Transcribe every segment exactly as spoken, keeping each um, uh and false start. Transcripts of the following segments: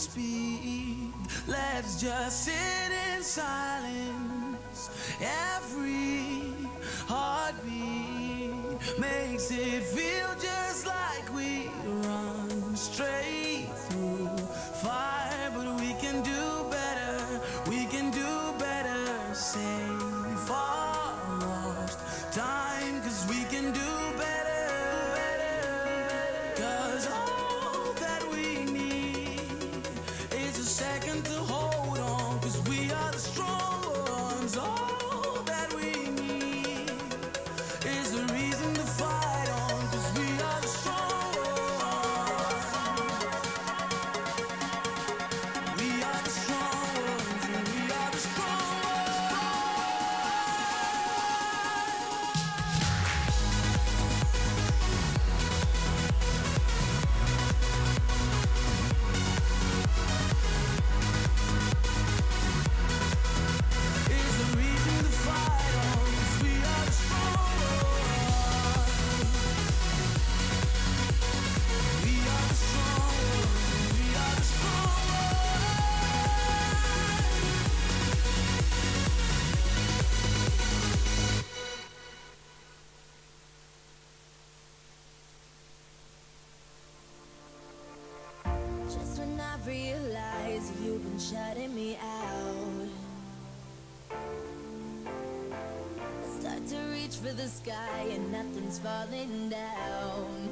speak. Let's just sit in silence. Every heartbeat makes it feel just like we run straight through fire. But we can do better, we can do better. Save our lost time, cause we can do better. Cause all that we need is a second to hold on, cause we are the strong ones. All that we need is a reason to fight on, cause we are the strong ones. We are the strong ones, and we are the strong is a reason to fight on, cause we are the strong ones. We are the strong ones, we are the strong Just when I realize you've been shutting me out, I start to reach for the sky and nothing's falling down.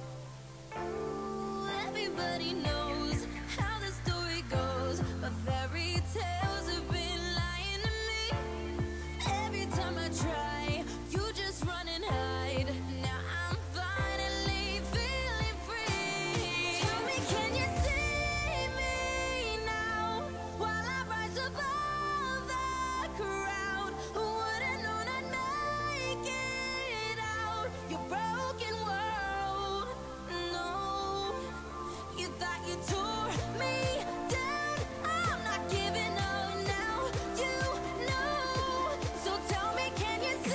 Ooh, everybody knows how the story goes, but fairy tales have been lying to me. Every time I try, you just run and hide. Now I'm finally feeling free. Tell me, can you see me now? While I rise above the crowd, who would've known I'd make it out your broken world? No, you thought you tore me down. I'm not giving up now, you know. So tell me, can you see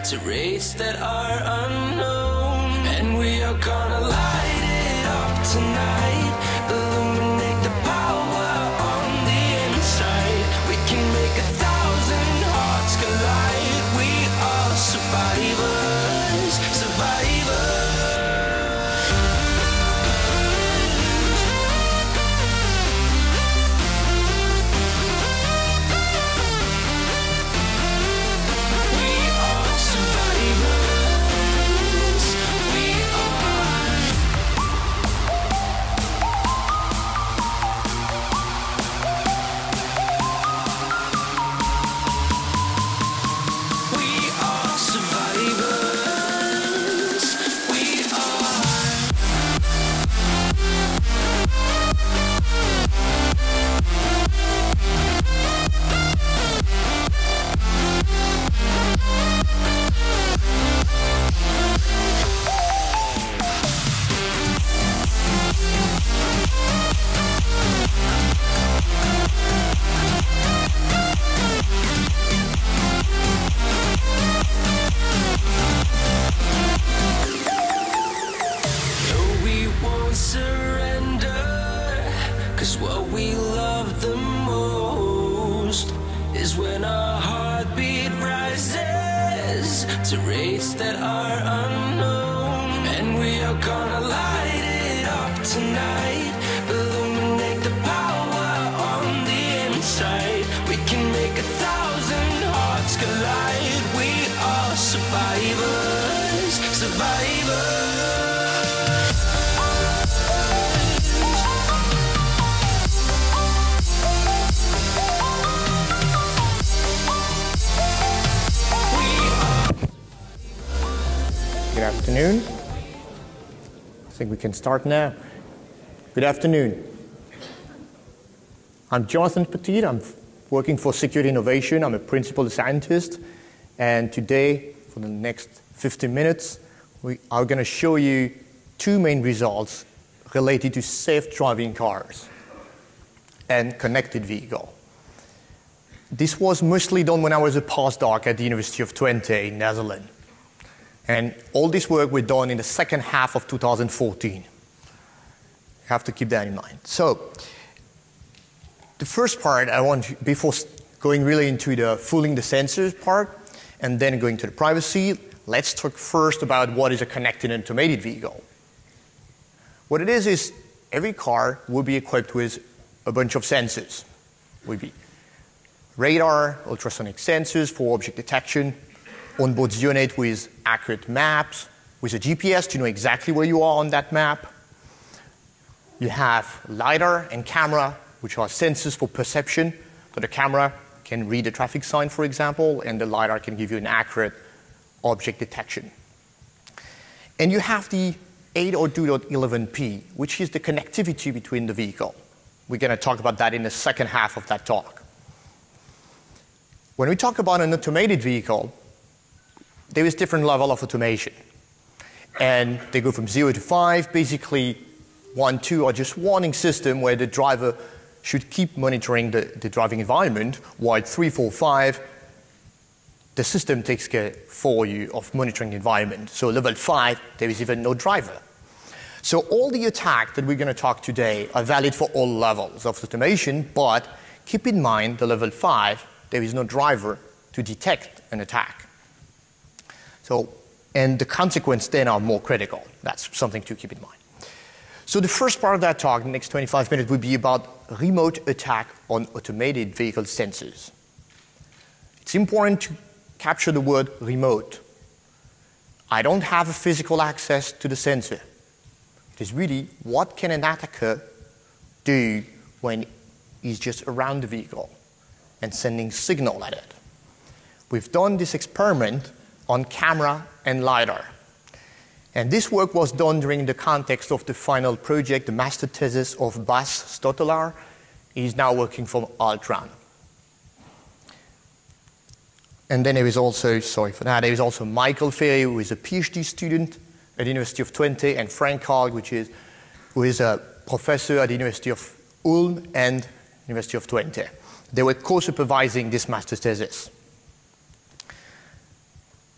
to rates that are unknown. And we are gonna light it up tonight, illuminate the power on the inside. We can make a thousand hearts collide. We are survivors, survivors. To rates that are unknown. And we are gonna light it up tonight, illuminate the power on the inside. We can make a thousand hearts collide. We are survivors, survivors. Good afternoon. I think we can start now. Good afternoon. I'm Jonathan Petit. I'm working for Security Innovation. I'm a principal scientist. And today, for the next fifteen minutes, we are going to show you two main results related to safe driving cars and connected vehicle. This was mostly done when I was a postdoc at the University of Twente in Netherlands. And all this work was done in the second half of two thousand fourteen. You have to keep that in mind. So, the first part I want to, before going really into the fooling the sensors part, and then going to the privacy, let's talk first about what is a connected and automated vehicle. What it is is every car will be equipped with a bunch of sensors. Will be radar, ultrasonic sensors for object detection, onboard unit with accurate maps, with a G P S to know exactly where you are on that map. You have LiDAR and camera, which are sensors for perception. So the camera can read a traffic sign, for example, and the LiDAR can give you an accurate object detection. And you have the eight oh two dot eleven p, which is the connectivity between the vehicle. We're going to talk about that in the second half of that talk. When we talk about an automated vehicle, there is different level of automation. And they go from zero to five. Basically, one, two are just warning system where the driver should keep monitoring the, the driving environment, while three, four, five, the system takes care for you of monitoring the environment. So level five, there is even no driver. So all the attacks that we're going to talk today are valid for all levels of automation, but keep in mind the level five, there is no driver to detect an attack. So, and the consequences then are more critical. That's something to keep in mind. So the first part of that talk, the next twenty-five minutes, will be about remote attack on automated vehicle sensors. It's important to capture the word remote. I don't have a physical access to the sensor. It is really what can an attacker do when he's just around the vehicle and sending signal at it. We've done this experiment on camera and LiDAR. And this work was done during the context of the final project, the master thesis of Bas Stotelaar. He's now working for Altran. And then there is also, sorry for that, there is also Michael Ferry, who is a PhD student at the University of Twente, and Frank Karg, which is, who is a professor at the University of Ulm and University of Twente. They were co-supervising this master's thesis.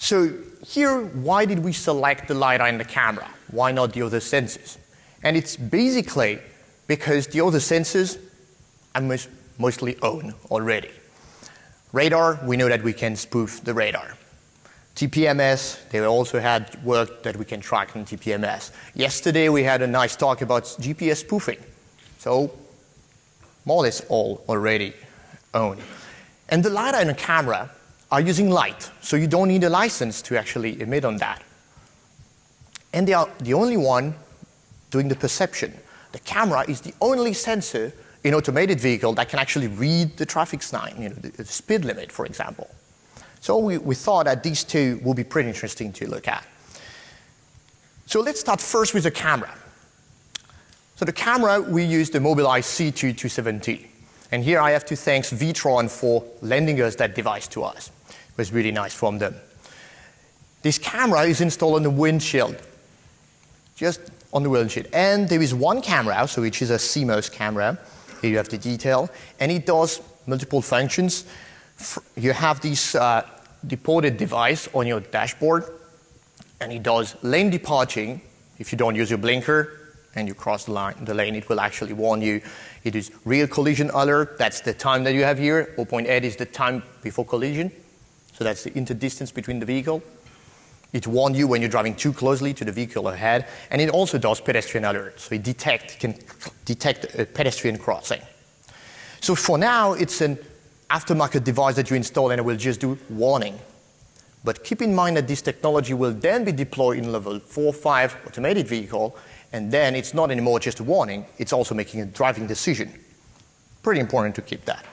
So here, why did we select the LiDAR and the camera? Why not the other sensors? And it's basically because the other sensors are most, mostly owned already. Radar, we know that we can spoof the radar. T P M S, they also had work that we can track in T P M S. Yesterday we had a nice talk about G P S spoofing. So more or less all already owned. And the LiDAR and the camera are using light, so you don't need a license to actually emit on that. And they are the only one doing the perception. The camera is the only sensor in automated vehicle that can actually read the traffic sign, you know, the, the speed limit, for example. So we, we thought that these two will be pretty interesting to look at. So let's start first with the camera. So the camera, we used the Mobileye C two two seventy. And here I have to thank V-Tron for lending us that device to us. It was really nice from them. This camera is installed on the windshield, just on the windshield. And there is one camera, so which is a C MOS camera. Here you have the detail. And it does multiple functions. You have this uh, deported device on your dashboard, and it does lane departing. If you don't use your blinker and you cross the, line, the lane, it will actually warn you. It is real collision alert. That's the time that you have here. zero point eight is the time before collision. So that's the interdistance between the vehicle. It warns you when you're driving too closely to the vehicle ahead. And it also does pedestrian alert. So it detect, can detect a pedestrian crossing. So for now, it's an aftermarket device that you install and it will just do warning. But keep in mind that this technology will then be deployed in level four or five automated vehicle, and then it's not anymore just a warning, it's also making a driving decision. Pretty important to keep that.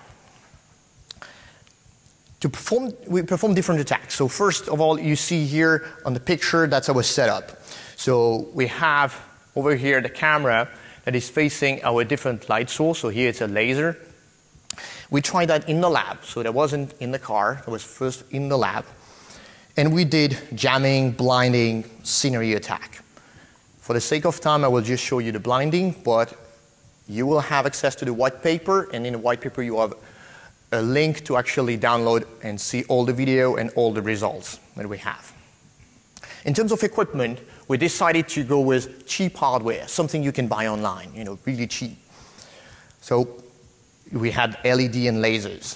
To perform, we perform different attacks. So first of all, you see here on the picture, that's our setup. So we have over here the camera that is facing our different light source. So here it's a laser. We tried that in the lab, so that wasn't in the car, it was first in the lab. And we did jamming, blinding, scenery attack. For the sake of time, I will just show you the blinding, but you will have access to the white paper, and in the white paper you have a link to actually download and see all the video and all the results that we have. In terms of equipment, we decided to go with cheap hardware, something you can buy online, you know, really cheap. So we had L E D and lasers.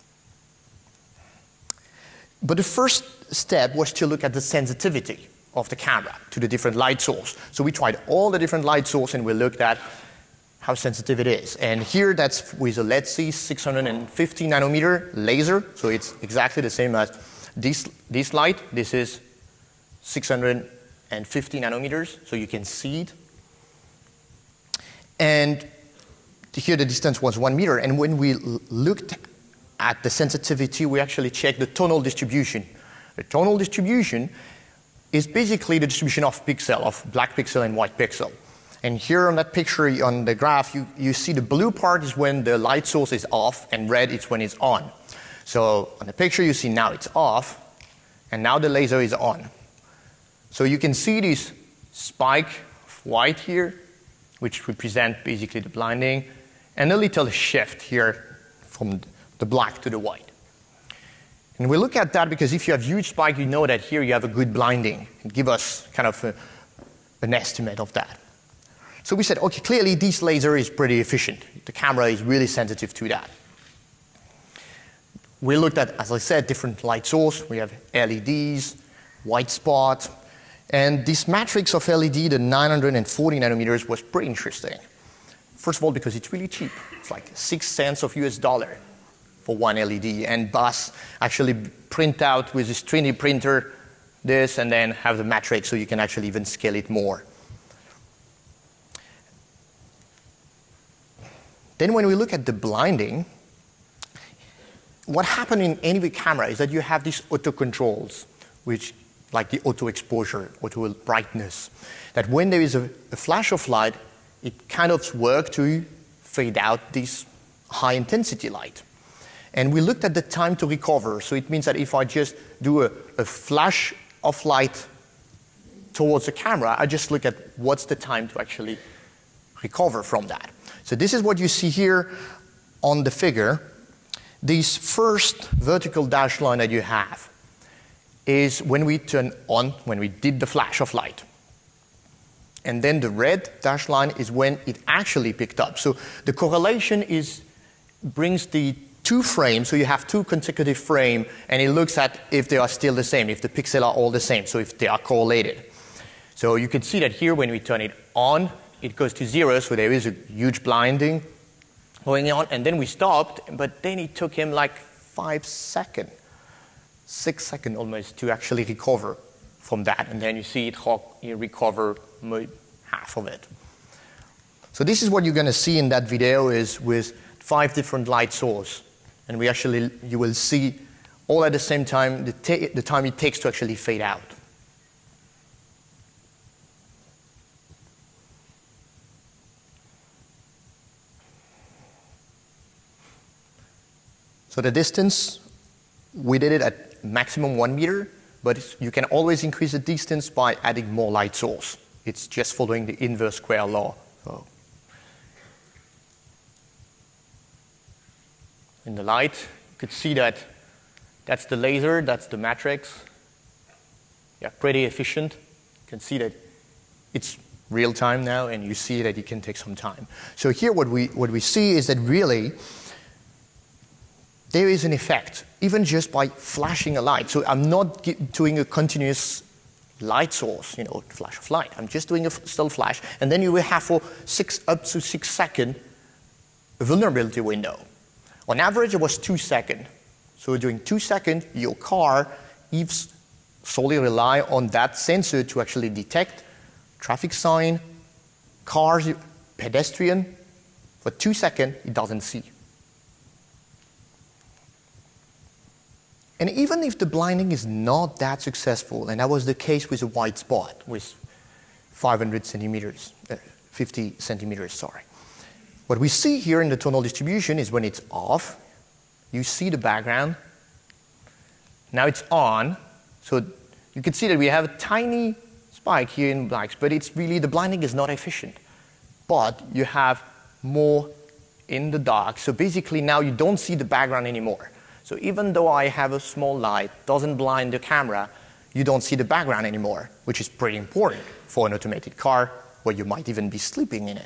But the first step was to look at the sensitivity of the camera to the different light source. So we tried all the different light sources and we looked at how sensitive it is. And here that's with a LiDAR six hundred fifty nanometer laser. So it's exactly the same as this, this light. This is six hundred fifty nanometers, so you can see it. And here the distance was one meter. And when we looked at the sensitivity, we actually checked the tonal distribution. The tonal distribution is basically the distribution of pixel, of black pixel and white pixel. And here on that picture, on the graph, you, you see the blue part is when the light source is off, and red is when it's on. So on the picture, you see now it's off, and now the laser is on. So you can see this spike of white here, which represent basically the blinding, and a little shift here from the black to the white. And we look at that because if you have huge spike, you know that here you have a good blinding. It gives us kind of a, an estimate of that. So we said, okay, clearly this laser is pretty efficient. The camera is really sensitive to that. We looked at, as I said, different light source. We have L E Ds, white spot, and this matrix of L E D, the nine hundred forty nanometers, was pretty interesting. First of all, because it's really cheap. It's like six cents of U S dollar for one L E D, and B U S actually print out with this three D printer this and then have the matrix so you can actually even scale it more. Then when we look at the blinding, what happened in any camera is that you have these auto controls, which like the auto exposure, auto brightness, that when there is a, a flash of light, it kind of works to fade out this high intensity light. And we looked at the time to recover, so it means that if I just do a, a flash of light towards the camera, I just look at what's the time to actually recover from that. So this is what you see here on the figure. This first vertical dash line that you have is when we turn on, when we did the flash of light. And then the red dashed line is when it actually picked up. So the correlation is, brings the two frames, so you have two consecutive frames, and it looks at if they are still the same, if the pixels are all the same, so if they are correlated. So you can see that here when we turn it on, it goes to zero, so there is a huge blinding going on, and then we stopped, but then it took him like five seconds, six seconds almost, to actually recover from that, and then you see it you recover half of it. So this is what you're going to see in that video is with five different light sources, and we actually, you will see all at the same time the, ta the time it takes to actually fade out. So the distance, we did it at maximum one meter, but you can always increase the distance by adding more light source. It's just following the inverse square law. So in the light, you could see that that's the laser, that's the matrix. Yeah, pretty efficient. You can see that it's real time now, and you see that it can take some time. So here what we, what we see is that really there is an effect, even just by flashing a light. So I'm not doing a continuous light source, you know, flash of light. I'm just doing a still flash, and then you will have for six up to six second vulnerability window. On average, it was two seconds. So during two seconds, your car is solely rely on that sensor to actually detect traffic sign, cars, pedestrian. For two seconds, it doesn't see. And even if the blinding is not that successful, and that was the case with a white spot with five hundred centimeters, uh, fifty centimeters, sorry. What we see here in the tonal distribution is when it's off, you see the background. Now it's on, so you can see that we have a tiny spike here in blacks, but it's really, the blinding is not efficient. But you have more in the dark, so basically now you don't see the background anymore. So even though I have a small light, doesn't blind the camera, you don't see the background anymore, which is pretty important for an automated car where you might even be sleeping in it.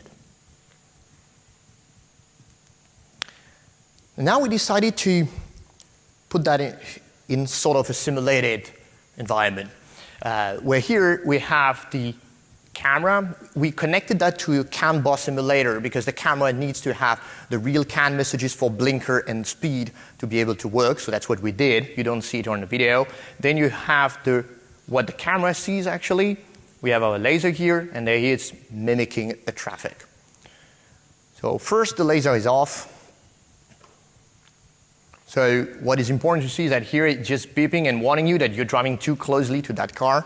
Now we decided to put that in, in sort of a simulated environment, uh, where here we have the camera. We connected that to a CAN bus simulator because the camera needs to have the real CAN messages for blinker and speed to be able to work, so that's what we did. You don't see it on the video. Then you have the, what the camera sees actually. We have our laser here, and there it's mimicking the traffic. So first the laser is off. So what is important to see is that here it's just beeping and warning you that you're driving too closely to that car.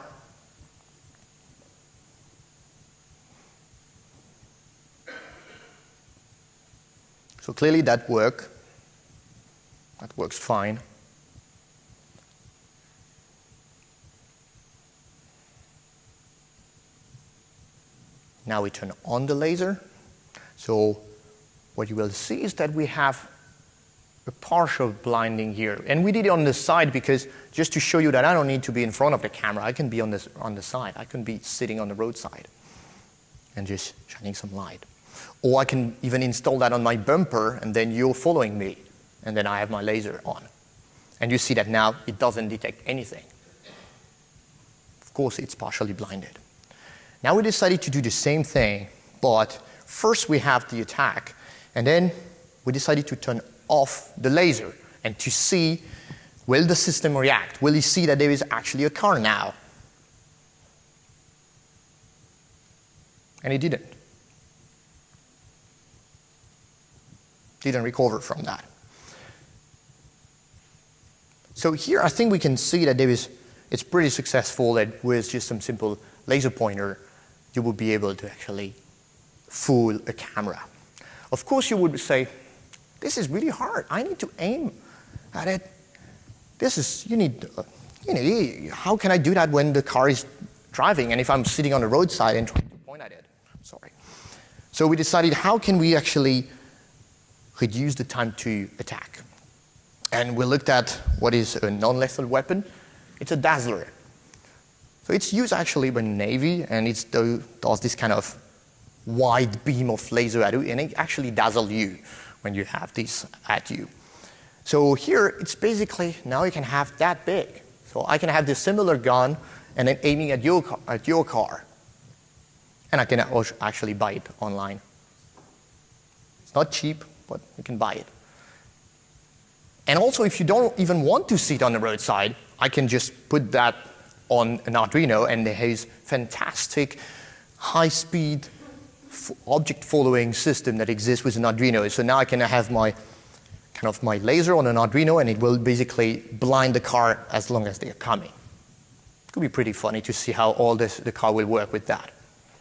So clearly that works. That works fine. Now we turn on the laser. So what you will see is that we have a partial blinding here. And we did it on the side because just to show you that I don't need to be in front of the camera. I can be on, this, on the side. I can be sitting on the roadside and just shining some light. Or I can even install that on my bumper, and then you're following me, and then I have my laser on. And you see that now it doesn't detect anything. Of course, it's partially blinded. Now we decided to do the same thing, but first we have the attack, and then we decided to turn off the laser and to see, will the system react? Will it see that there is actually a car now? And it didn't. Didn't recover from that. So here I think we can see that there is, it's pretty successful that with just some simple laser pointer, you will be able to actually fool a camera. Of course you would say, this is really hard. I need to aim at it. This is, you need, uh, you know, how can I do that when the car is driving and if I'm sitting on the roadside and trying to point at it? Sorry. So we decided, how can we actually reduce the time to attack? And we looked at what is a non-lethal weapon. It's a dazzler. So it's used actually by Navy, and it does this kind of wide beam of laser at you, and it actually dazzles you when you have this at you. So here, it's basically, now you can have that big. So I can have this similar gun and then aiming at your car, at your car. And I can actually buy it online. It's not cheap, but you can buy it. And also, if you don't even want to see it on the roadside, I can just put that on an Arduino, and there is fantastic high-speed object following system that exists with an Arduino. So now I can have my kind of my laser on an Arduino, and it will basically blind the car as long as they are coming. It could be pretty funny to see how all this, the car will work with that.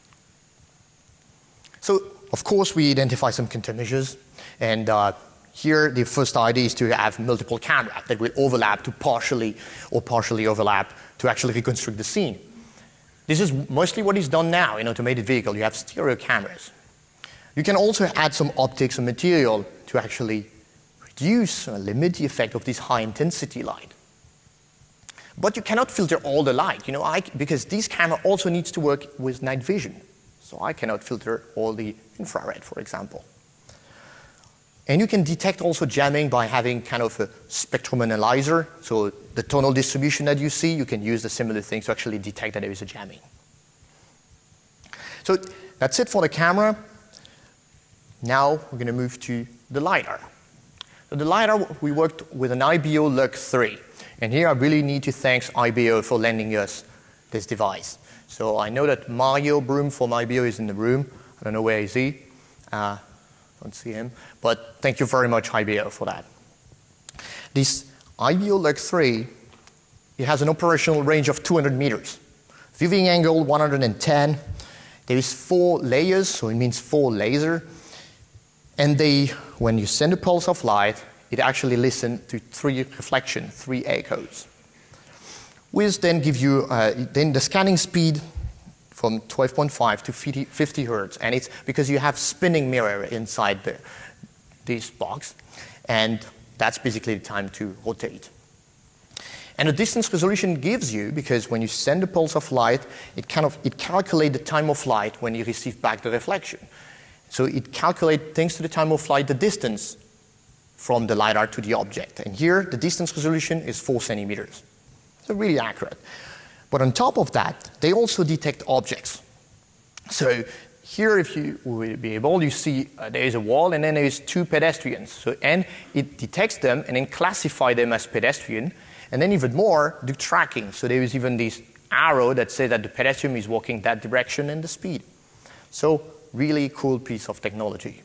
So, of course, we identify some countermeasures, and uh, here the first idea is to have multiple cameras that will overlap to partially or partially overlap to actually reconstruct the scene. This is mostly what is done now in automated vehicle. You have stereo cameras. You can also add some optics and material to actually reduce or limit the effect of this high intensity light. But you cannot filter all the light, you know, I, because this camera also needs to work with night vision. So I cannot filter all the infrared, for example. And you can detect also jamming by having kind of a spectrum analyzer. So the tonal distribution that you see, you can use the similar things to actually detect that there is a jamming. So that's it for the camera. Now we're going to move to the LiDAR. So the LiDAR, we worked with an I B O L U C three. And here I really need to thank I B O for lending us this device. So I know that Mario Broom from I B O is in the room. I don't know where is he. Uh, don't see him. But thank you very much, I B O, for that. This I B O L U C three, it has an operational range of two hundred meters. Viewing angle one hundred ten. There is four layers, so it means four lasers. And they, when you send a pulse of light, it actually listens to three reflections, three echoes. Which then give you uh, then the scanning speed from twelve point five to fifty hertz, and it's because you have spinning mirror inside the, this box, and that's basically the time to rotate. And the distance resolution gives you, because when you send a pulse of light, it kind of it calculates the time of light when you receive back the reflection. So it calculates, thanks to the time of flight, the distance from the LiDAR to the object. And here, the distance resolution is four centimeters. So really accurate. But on top of that, they also detect objects. So here, if you will be able, you see uh, there is a wall, and then there is two pedestrians. So, and it detects them and then classifies them as pedestrian. And then even more, do tracking. So there is even this arrow that says that the pedestrian is walking that direction and the speed. So really cool piece of technology.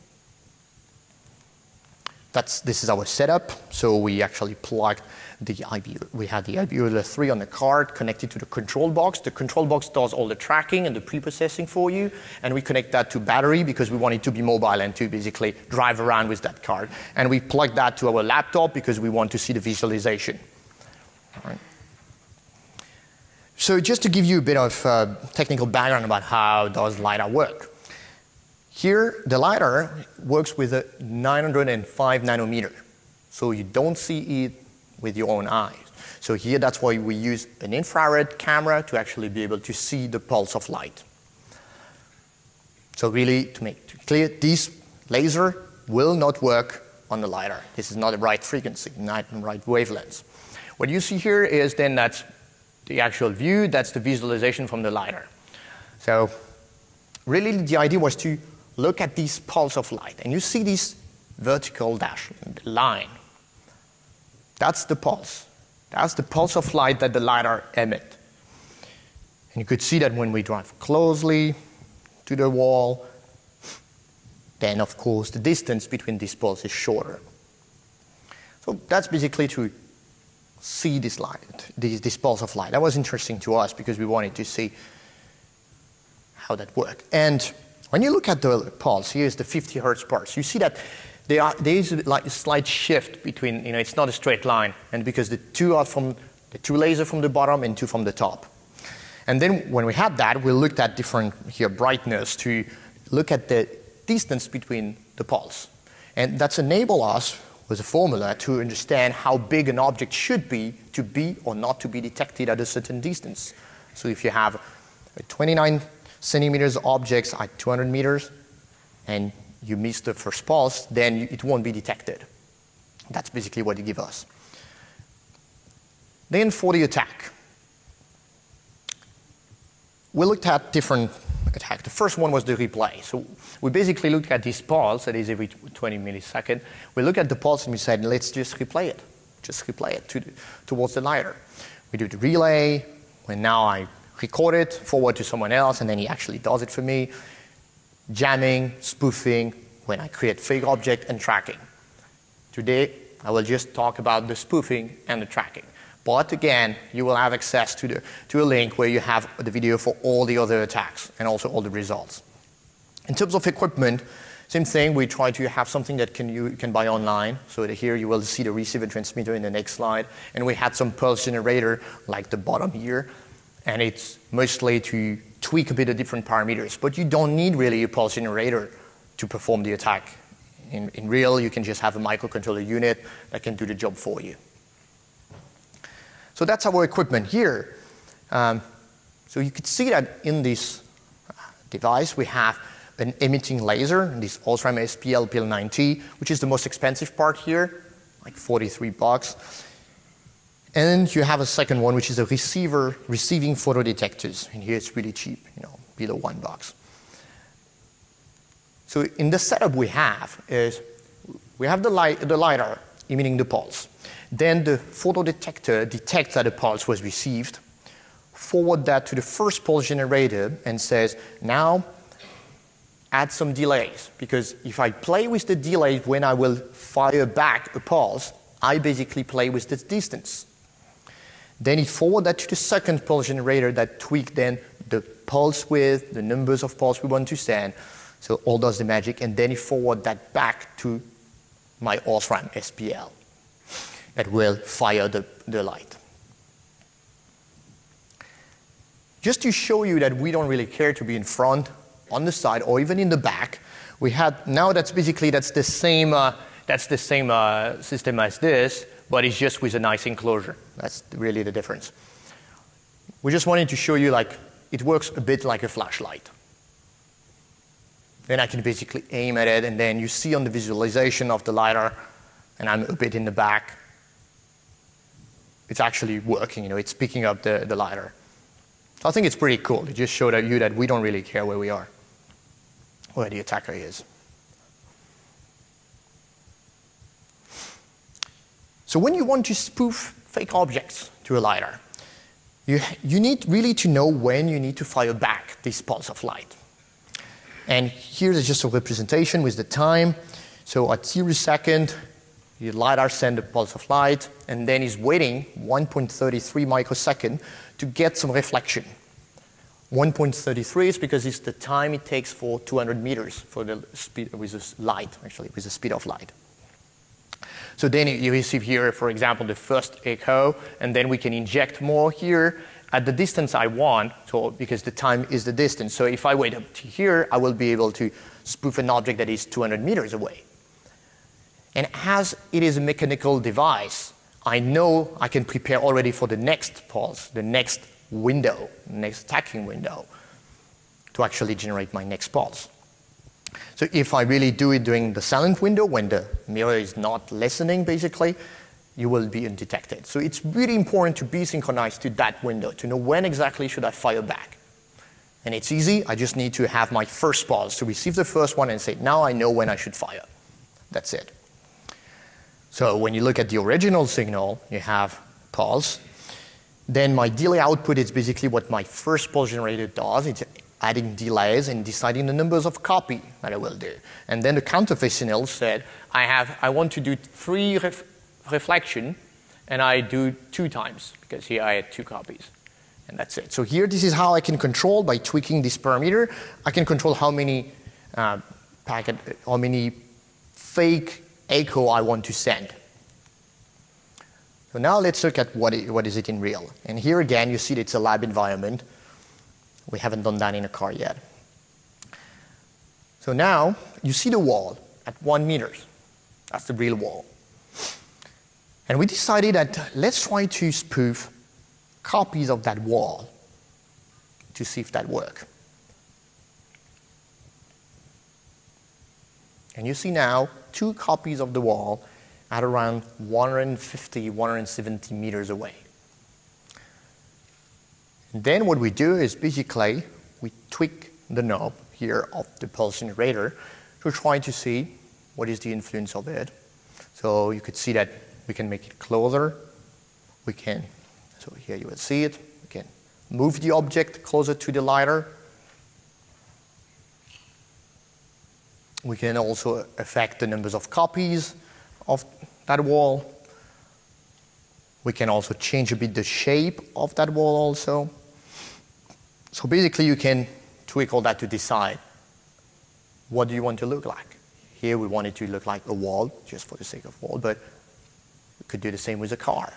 That's, this is our setup. So we actually plugged the I B O. We had the I B O L U C three on the card connected to the control box. The control box does all the tracking and the pre-processing for you. And we connect that to battery because we want it to be mobile and to basically drive around with that card. And we plug that to our laptop because we want to see the visualization. All right. So just to give you a bit of uh, technical background about how does LiDAR work. Here, the LiDAR works with a nine hundred five nanometer. So you don't see it with your own eyes. So here, that's why we use an infrared camera to actually be able to see the pulse of light. So really, to make it clear, this laser will not work on the LiDAR. This is not the right frequency, not the right wavelengths. What you see here is then that's the actual view, that's the visualization from the LiDAR. So really, the idea was to look at this pulse of light, and you see this vertical dash line. That's the pulse. That's the pulse of light that the LiDAR emits. And you could see that when we drive closely to the wall, then of course the distance between these pulses is shorter. So that's basically to see this light, this, this pulse of light. That was interesting to us because we wanted to see how that worked. And when you look at the pulse, here's the fifty hertz pulse. You see that there, are, there is like a slight shift between, you know, it's not a straight line, and because the two are from, the two lasers from the bottom and two from the top. And then when we had that, we looked at different here brightness to look at the distance between the pulse. And that's enabled us with a formula to understand how big an object should be to be or not to be detected at a certain distance. So if you have a twenty-nine centimeters objects at two hundred meters and you miss the first pulse, then it won't be detected. That's basically what it gives us. Then for the attack, we looked at different attacks. The first one was the replay. So we basically looked at this pulse, that is every twenty milliseconds. We looked at the pulse and we said, let's just replay it. Just replay it to the, towards the LiDAR. We do the relay, when now I record it, forward to someone else, and then he actually does it for me. Jamming, spoofing, when I create fake object, and tracking. Today, I will just talk about the spoofing and the tracking. But again, you will have access to, the, to a link where you have the video for all the other attacks and also all the results. In terms of equipment, same thing, we try to have something that can, you can buy online. So here you will see the receiver transmitter in the next slide. And we had some pulse generator like the bottom here. And it's mostly to tweak a bit of different parameters. But you don't need really a pulse generator to perform the attack. In, in real, you can just have a microcontroller unit that can do the job for you. So that's our equipment here. Um, so you could see that in this device we have an emitting laser, this Osram S P L P L ninety, which is the most expensive part here, like forty-three bucks. And you have a second one, which is a receiver receiving photodetectors. And here it's really cheap, you know, below one bucks. So in the setup we have is we have the, light, the LiDAR emitting the pulse. Then the photodetector detects that a pulse was received, forward that to the first pulse generator and says, now add some delays. Because if I play with the delay when I will fire back a pulse, I basically play with the distance. Then it forward that to the second pulse generator that tweak then the pulse width, the numbers of pulse we want to send. So all does the magic, and then it forward that back to my Osram S P L that will fire the, the light. Just to show you that we don't really care to be in front, on the side, or even in the back, we had, now that's basically, that's the same, uh, that's the same uh, system as this, but it's just with a nice enclosure. That's really the difference. We just wanted to show you like, it works a bit like a flashlight. Then I can basically aim at it, and then you see on the visualization of the LiDAR, and I'm a bit in the back, it's actually working, you know, it's picking up the, the LiDAR. So I think it's pretty cool. It just showed you that we don't really care where we are, where the attacker is. So when you want to spoof fake objects to a LiDAR, you, you need really to know when you need to fire back this pulse of light. And here's just a representation with the time. So at zero second, the LiDAR sends a pulse of light, and then is waiting one point three three microsecond to get some reflection. one point three three is because it's the time it takes for two hundred meters for the speed with the light, actually, with the speed of light. So then you receive here, for example, the first echo, and then we can inject more here at the distance I want, so because the time is the distance. So if I wait up to here, I will be able to spoof an object that is two hundred meters away. And as it is a mechanical device, I know I can prepare already for the next pulse, the next window, next attacking window, to actually generate my next pulse. So if I really do it during the silent window, when the mirror is not listening, basically, you will be undetected. So it's really important to be synchronized to that window, to know when exactly should I fire back. And it's easy. I just need to have my first pulse, to receive the first one and say, now I know when I should fire. That's it. So when you look at the original signal, you have pulse. Then my delay output is basically what my first pulse generator does. It's adding delays and deciding the numbers of copy that I will do. And then the counterfeit signal said, I, have, I want to do three ref reflection, and I do two times, because here I had two copies. And that's it. So here, this is how I can control by tweaking this parameter. I can control how many uh, packet, how many fake echo I want to send. So now let's look at what, it, what is it in real. And here again, you see that it's a lab environment. We haven't done that in a car yet. So now you see the wall at one meter. That's the real wall. And we decided that let's try to spoof copies of that wall to see if that works. And you see now two copies of the wall at around one hundred fifty, one hundred seventy meters away. And then what we do is basically we tweak the knob here of the pulse generator to try to see what is the influence of it. So you could see that we can make it closer. We can, so here you will see it. We can move the object closer to the LiDAR. We can also affect the numbers of copies of that wall. We can also change a bit the shape of that wall also. So basically you can tweak all that to decide what do you want to look like. Here we want it to look like a wall, just for the sake of wall, but we could do the same with a car.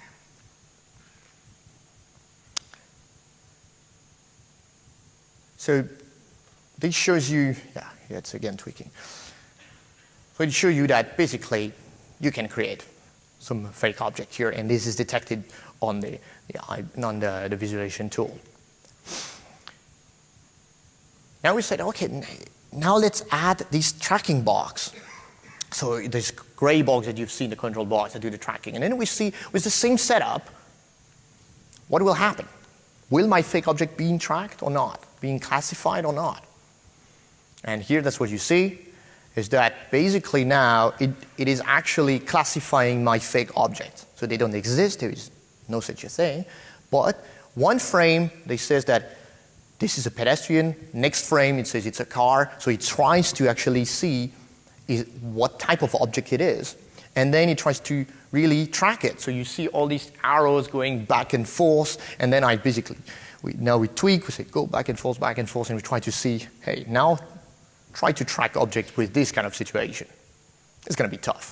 So this shows you, yeah, yeah, it's again tweaking. So it shows you that basically you can create some fake object here, and this is detected on the, the, on the, the visualization tool. Now we said, okay, now let's add this tracking box. So this gray box that you've seen, the control box that do the tracking. And then we see with the same setup, what will happen? Will my fake object being tracked or not? Being classified or not? And here that's what you see, is that basically now it, it is actually classifying my fake objects. So they don't exist, there is no such a thing. But one frame, they says that this is a pedestrian. Next frame, it says it's a car. So it tries to actually see is what type of object it is. And then it tries to really track it. So you see all these arrows going back and forth. And then I basically, we, now we tweak, we say go back and forth, back and forth, and we try to see, hey, now try to track objects with this kind of situation. It's going to be tough.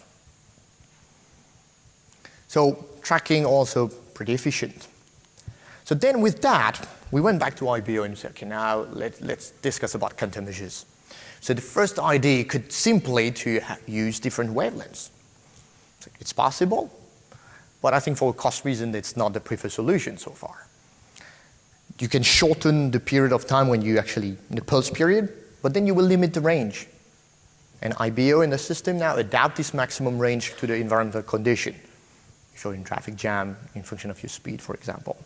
So tracking also pretty efficient. So then with that, we went back to I B O and said, okay, now let, let's discuss about countermeasures. So the first idea could simply to use different wavelengths. So it's possible, but I think for a cost reason, it's not the preferred solution so far. You can shorten the period of time when you actually, the pulse period, but then you will limit the range. And I B O in the system now adapt this maximum range to the environmental condition. So in traffic jam, in function of your speed, for example.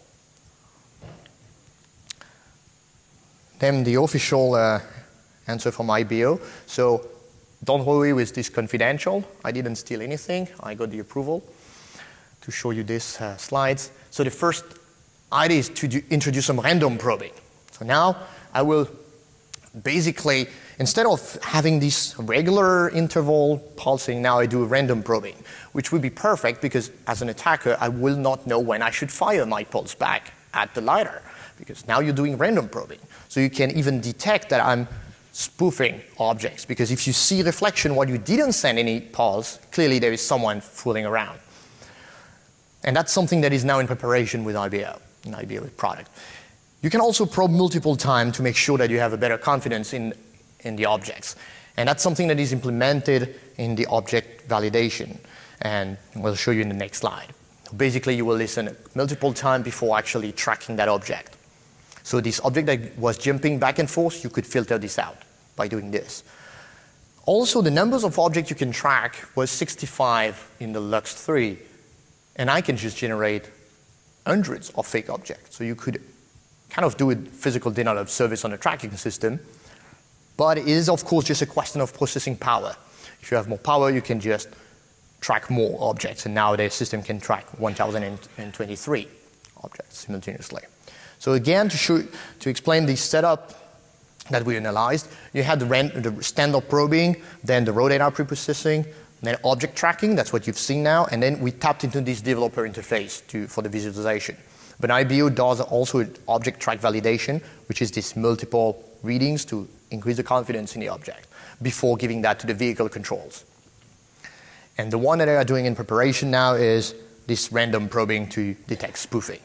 Then the official uh, answer from I B O. So don't worry with this confidential. I didn't steal anything. I got the approval to show you these uh, slides. So the first idea is to do, introduce some random probing. So now I will basically, instead of having this regular interval pulsing, now I do random probing, which would be perfect because as an attacker, I will not know when I should fire my pulse back at the LiDAR, because now you're doing random probing. So you can even detect that I'm spoofing objects, because if you see reflection while you didn't send any pulse, clearly there is someone fooling around. And that's something that is now in preparation with I B O, an I B O product. You can also probe multiple times to make sure that you have a better confidence in, in the objects. And that's something that is implemented in the object validation. And we'll show you in the next slide. Basically, you will listen multiple times before actually tracking that object. So this object that was jumping back and forth, you could filter this out by doing this. Also, the numbers of objects you can track was sixty-five in the Lux three. And I can just generate hundreds of fake objects. So you could kind of do a physical denial of service on a tracking system. But it is, of course, just a question of processing power. If you have more power, you can just track more objects. And now the system can track one thousand twenty-three objects simultaneously. So again, to, show, to explain the setup that we analyzed, you had the, the standard probing, then the raw data preprocessing, then object tracking, that's what you've seen now, and then we tapped into this developer interface to, for the visualization. But I B O does also object track validation, which is this multiple readings to increase the confidence in the object before giving that to the vehicle controls. And the one that they are doing in preparation now is this random probing to detect spoofing.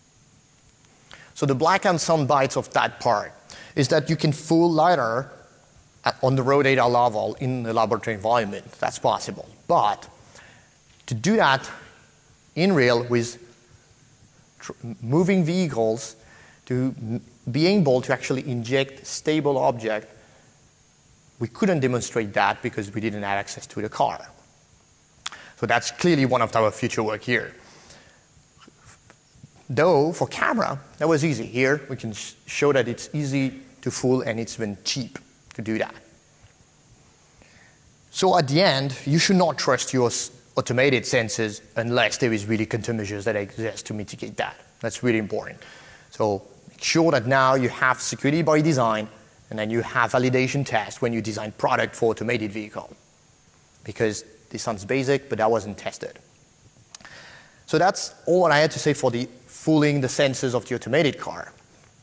So the black and sound bites of that part is that you can fool LiDAR on the raw data level in the laboratory environment. That's possible. But to do that, in real with tr moving vehicles to be able to actually inject stable object. We couldn't demonstrate that because we didn't have access to the car. So that's clearly one of our future work here. Though for camera, that was easy. Here we can sh show that it's easy to fool and it's even cheap to do that. So at the end, you should not trust your automated sensors unless there is really countermeasures that exist to mitigate that. That's really important. So make sure that now you have security by design and then you have validation tests when you design product for automated vehicle. Because this sounds basic, but that wasn't tested. So that's all I had to say for the fooling the sensors of the automated car.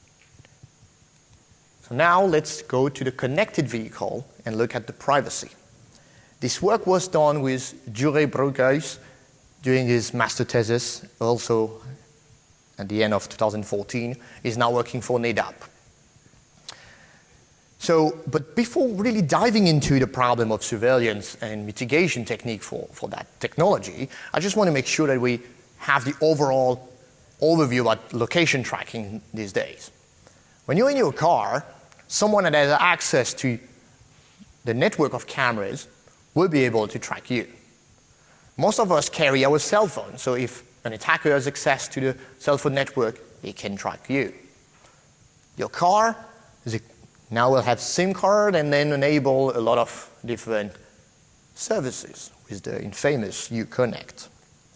So now let's go to the connected vehicle and look at the privacy. This work was done with Jure Broekhuis during his master thesis, also at the end of two thousand fourteen. He's now working for NADAP. So, but before really diving into the problem of surveillance and mitigation technique for, for that technology, I just want to make sure that we have the overall overview about location tracking these days. When you're in your car, someone that has access to the network of cameras will be able to track you. Most of us carry our cell phone, so if an attacker has access to the cell phone network, he can track you. Your car is a, now will have SIM card and then enable a lot of different services with the infamous Uconnect.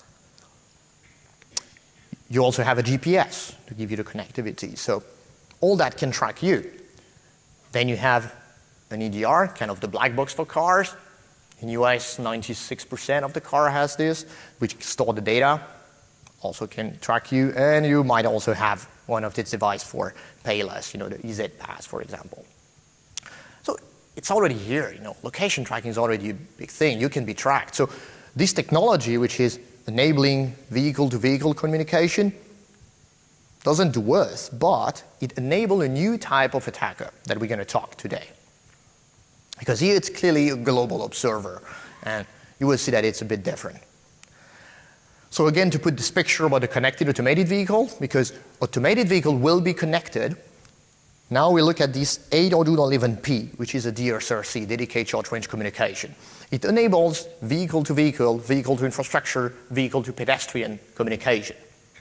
You also have a G P S to give you the connectivity, so all that can track you. Then you have an E D R, kind of the black box for cars. In U S, ninety-six percent of the car has this, which store the data, also can track you, and you might also have one of its devices for payless, you know, the E Z Pass, for example. So it's already here, you know, location tracking is already a big thing. You can be tracked. So this technology, which is enabling vehicle-to-vehicle communication, doesn't do worse, but it enables a new type of attacker that we're going to talk today. Because here it's clearly a global observer, and you will see that it's a bit different. So again, to put this picture about a connected automated vehicle, because automated vehicle will be connected, now we look at this eight oh two dot eleven P, which is a D S R C, dedicated short-range communication. It enables vehicle-to-vehicle, vehicle-to-infrastructure, vehicle-to-pedestrian communication.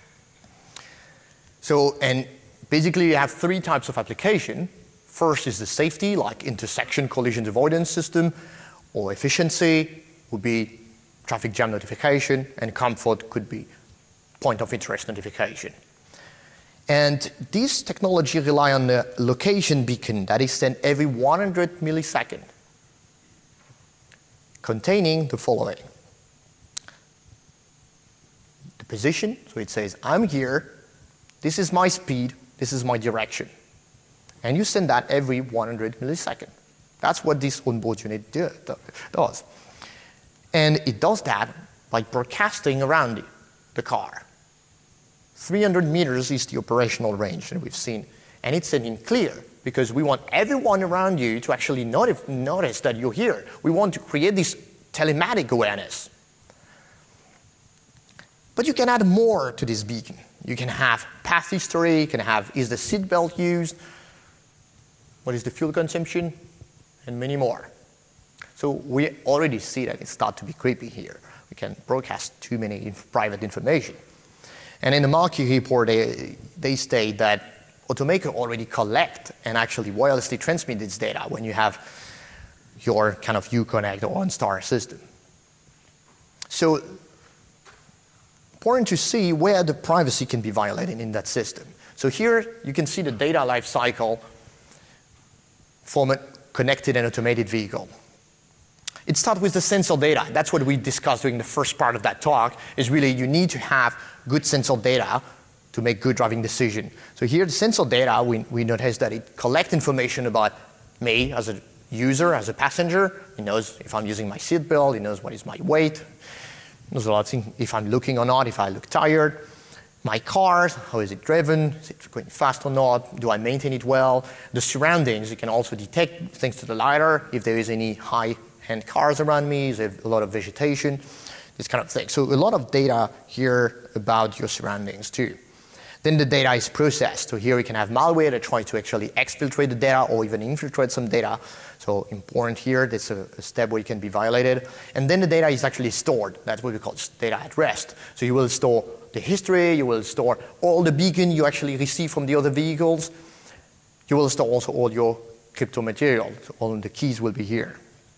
So, and basically you have three types of application. First is the safety, like intersection collision avoidance system, or efficiency would be traffic jam notification, and comfort could be point of interest notification. And this technology rely on a location beacon that is sent every one hundred milliseconds, containing the following. The position, so it says, I'm here, this is my speed, this is my direction. And you send that every one hundred milliseconds. That's what this onboard unit do, does. And it does that by broadcasting around the car. three hundred meters is the operational range that we've seen. And it's sending clear, because we want everyone around you to actually notif notice that you're here. We want to create this telematic awareness. But you can add more to this beacon. You can have path history, you can have, is the seatbelt used, what is the fuel consumption, and many more. So we already see that it starts to be creepy here. We can broadcast too many inf private information. And in the market report, they, they state that automakers already collect and actually wirelessly transmit this data when you have your kind of Uconnect or OnStar system. So important to see where the privacy can be violated in that system. So here you can see the data life cycle from a connected and automated vehicle. It starts with the sensor data. That's what we discussed during the first part of that talk, is really you need to have good sensor data to make good driving decision. So here the sensor data, we, we notice that it collects information about me as a user, as a passenger. It knows if I'm using my seatbelt, it knows what is my weight. It knows a lot of things, if I'm looking or not, if I look tired. My car, how is it driven? Is it going fast or not? Do I maintain it well? The surroundings, you can also detect thanks to the LiDAR if there is any high-end cars around me, is there a lot of vegetation. this kind of thing. So a lot of data here about your surroundings too. Then the data is processed. So here we can have malware that tries to actually exfiltrate the data or even infiltrate some data. So important here, that's a, a step where you can be violated. And then the data is actually stored. That's what we call data at rest. So you will store the history, you will store all the beacon you actually receive from the other vehicles. You will store also all your crypto material. So all of the keys will be here.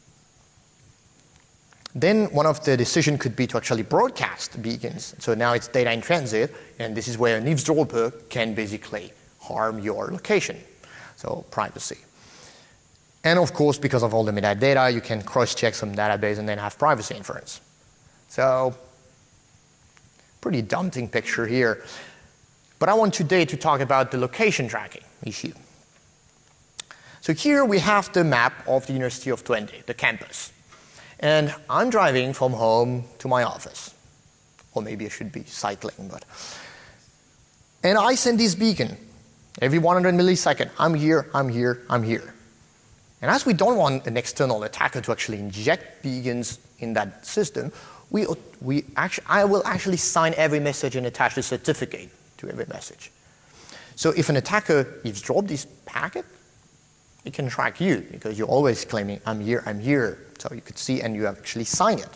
Then one of the decisions could be to actually broadcast beacons. So now it's data in transit, and this is where an eavesdropper can basically harm your location. So privacy. And of course, because of all the metadata, you can cross-check some database and then have privacy inference. So pretty daunting picture here. But I want today to talk about the location tracking issue. So here we have the map of the University of Twente, the campus. And I'm driving from home to my office. Or maybe I should be cycling, but. And I send this beacon every one hundred milliseconds. I'm here, I'm here, I'm here. And as we don't want an external attacker to actually inject beacons in that system, we, we actually, I will actually sign every message and attach the certificate to every message. So if an attacker eavesdrops this packet, it can track you because you're always claiming, I'm here, I'm here. So you could see and you actually sign it.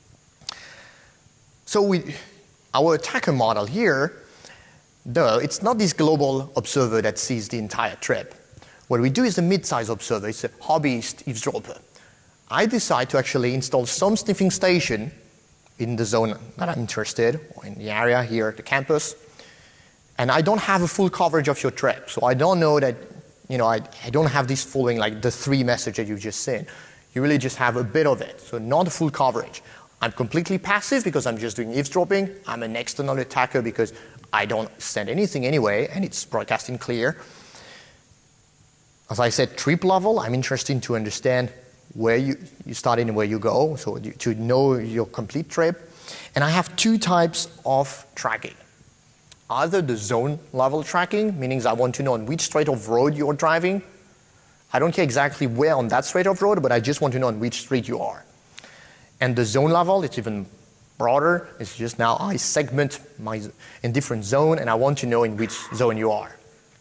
So we, our attacker model here, though, it's not this global observer that sees the entire trip. What we do is a mid-size observer. It's a hobbyist eavesdropper. I decide to actually install some sniffing station in the zone that I'm interested, or in the area here at the campus. And I don't have a full coverage of your trip. So I don't know that, you know, I, I don't have this following like the three messages you just sent. You really just have a bit of it, so not a full coverage. I'm completely passive because I'm just doing eavesdropping. I'm an external attacker because I don't send anything anyway, and it's broadcasting clear. As I said, trip level, I'm interested to understand where you, you start and where you go, so to know your complete trip. And I have two types of tracking. Either the zone level tracking, meaning I want to know on which stretch of road you're driving. I don't care exactly where on that stretch of road, but I just want to know on which street you are. And the zone level, it's even broader. It's just now I segment my in different zone, and I want to know in which zone you are.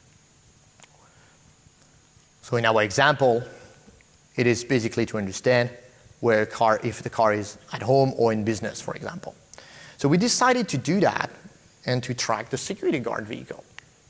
So in our example, it is basically to understand where a car, if the car is at home or in business, for example. So we decided to do that and to track the security guard vehicle.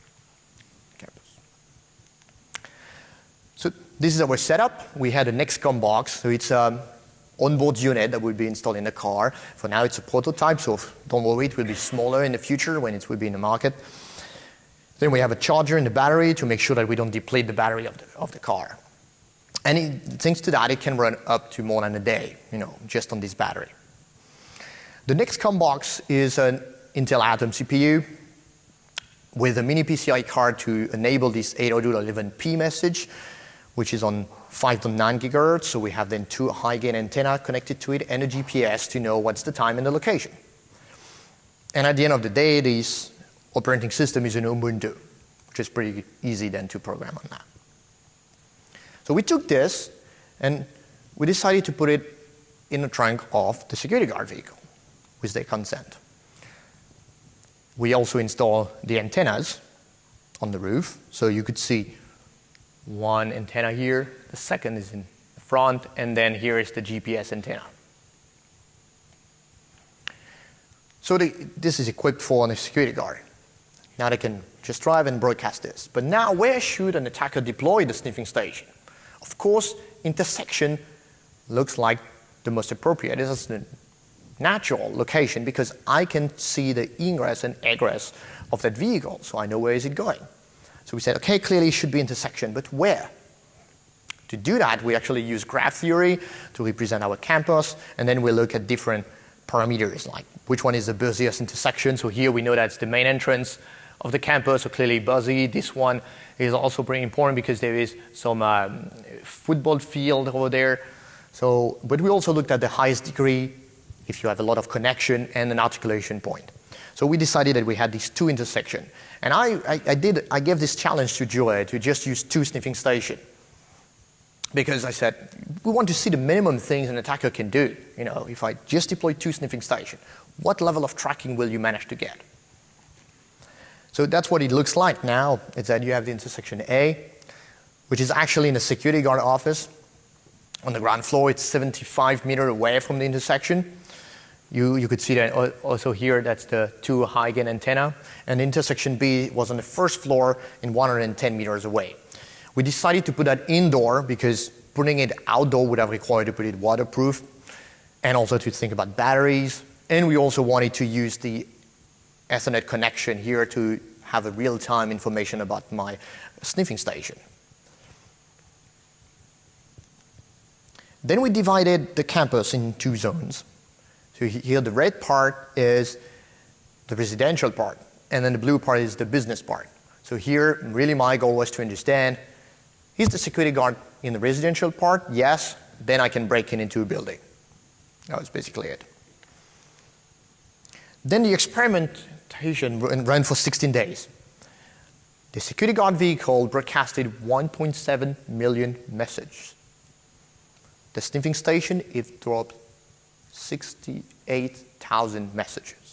So this is our setup. We had an X COM box, so it's an onboard unit that will be installed in the car. For now, it's a prototype, so don't worry, it will be smaller in the future when it will be in the market. Then we have a charger in the battery to make sure that we don't deplete the battery of the, of the car. And it, thanks to that, it can run up to more than a day, you know, just on this battery. The next COM box is an Intel Atom C P U with a mini P C I card to enable this eight oh two dot eleven p message, which is on five point nine gigahertz. So we have then two high-gain antenna connected to it and a G P S to know what's the time and the location. And at the end of the day, this operating system is an Ubuntu, which is pretty easy then to program on that. So we took this and we decided to put it in the trunk of the security guard vehicle with their consent. We also install the antennas on the roof, so you could see one antenna here, the second is in the front, and then here is the G P S antenna. So the, this is equipped for a security guard. Now they can just drive and broadcast this. But now where should an attacker deploy the sniffing station? Of course, intersection looks like the most appropriate. This is the natural location because I can see the ingress and egress of that vehicle, so I know where is it going. So we said, okay, clearly it should be intersection, but where? To do that, we actually use graph theory to represent our campus, and then we look at different parameters, like which one is the busiest intersection. So here we know that's the main entrance of the campus, so clearly busy. This one is also pretty important because there is some um, football field over there. So, but we also looked at the highest degree, if you have a lot of connection, and an articulation point. So we decided that we had these two intersections. And I, I, I, did, I gave this challenge to Joe to just use two sniffing stations. because I said, we want to see the minimum things an attacker can do. You know, if I just deploy two sniffing stations, what level of tracking will you manage to get? So that's what it looks like now. It's that you have the intersection A, which is actually in a security guard office. On the ground floor, it's seventy-five meters away from the intersection. You, you could see that also here, that's the two high gain antenna. And intersection B was on the first floor and one hundred ten meters away. We decided to put that indoor because putting it outdoor would have required to put it waterproof and also to think about batteries. And we also wanted to use the Ethernet connection here to have a real-time information about my sniffing station. Then we divided the campus in two zones. So here the red part is the residential part, and then the blue part is the business part. So here, really my goal was to understand, is the security guard in the residential part? Yes, then I can break in into a building. That was basically it. Then the experimentation ran for sixteen days. The security guard vehicle broadcasted one point seven million messages. The sniffing station, it dropped sixty-eight thousand messages.